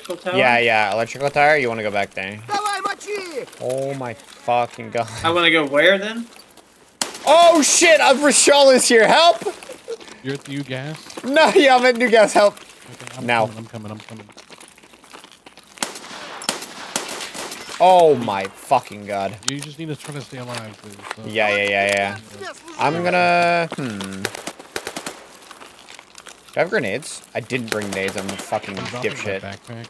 electrical tower? Yeah, electrical tower. You want to go back there? Oh my fucking god. I want to go where then? Oh shit! Rashal is here. Help! You're at the new gas? No, yeah, I'm at new gas. Help! Okay, now. I'm coming. Oh my fucking god. You just need to try to stay alive, please. So. Yeah. I'm gonna... Do I have grenades? I didn't bring grenades. I'm a fucking dipshit. Backpack.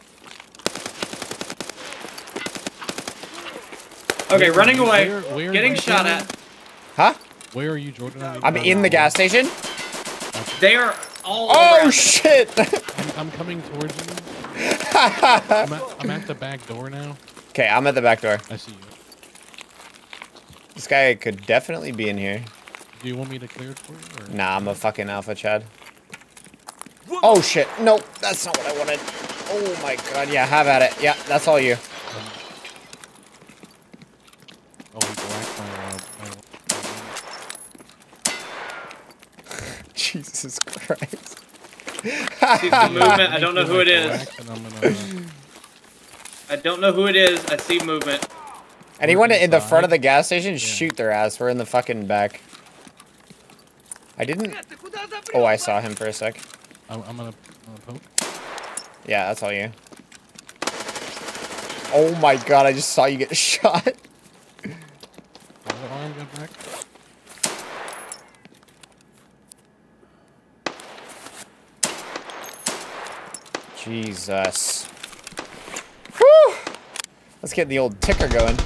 Okay, running away. Where Getting shot at. Huh? Where are you, Jordan? I'm in the gas station. They are all Oh around shit! I'm coming towards you. I'm at the back door now. Okay, I'm at the back door. I see you. This guy could definitely be in here. Do you want me to clear it for you? Or? Nah, I'm a fucking alpha chad. Oh shit! No, that's not what I wanted. Oh my god! Yeah, have at it. Yeah, that's all you. Oh, he blacked my Jesus Christ. See the movement. I don't know who it is. I don't know who it is. I see movement. Anyone in the front of the gas station, shoot their ass. We're in the fucking back. I didn't... Oh, I saw him for a sec. I'm gonna poke. Yeah, that's all you. Oh my god, I just saw you get shot. Arm got back. Jesus. Whew. Let's get the old ticker going.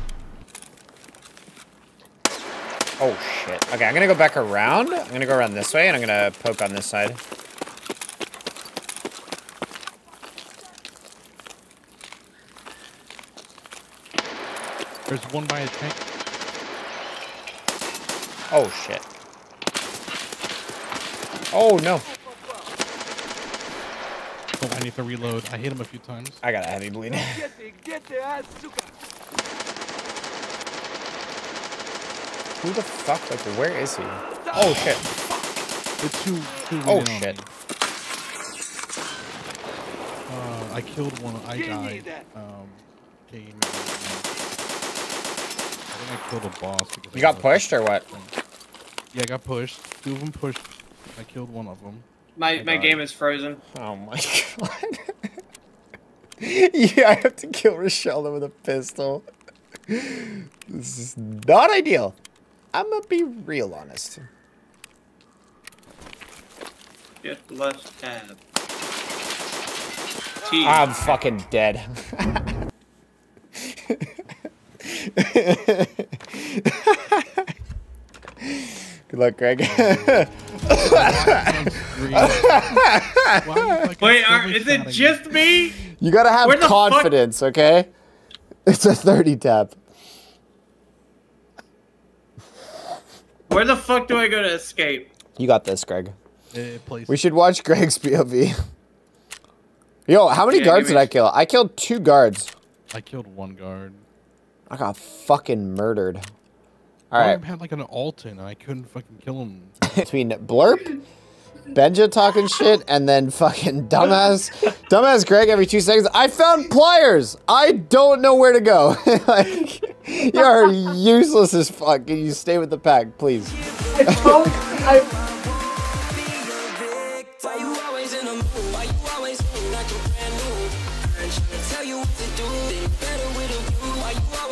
Oh shit. Okay, I'm gonna go back around. I'm gonna go around this way, and I'm gonna poke on this side. There's one by a tank. Oh shit. Oh no. Oh, I need to reload. I hit him a few times. I got a heavy bleed. Who the fuck? Like, where is he? Oh shit. The two Oh shit. I killed one. I died. Okay, I think I killed a boss. Because You got pushed or what? Yeah, I got pushed. Two of them pushed. I killed one of them. My game is frozen. Oh my god. Yeah, I have to kill Rochelle with a pistol. This is not ideal. I'm gonna be real honest. Shift left tab. T. I'm fucking dead. Good luck, Greg. Wait, is it just me? You gotta have confidence, okay? It's a 30 tap. Where the fuck do I go to escape? You got this, Greg. Place. We should watch Greg's POV. Yo, how many guards did I kill? I killed 2 guards. I killed 1 guard. I got fucking murdered. Alright. I had like an Alton and I couldn't fucking kill him. Between Blurp, Benja talking shit, and then fucking dumbass Greg every 2 seconds. I found pliers! I don't know where to go. Like, you are useless as fuck. Can you stay with the pack, please? Tell you what to do, better with a view. Why you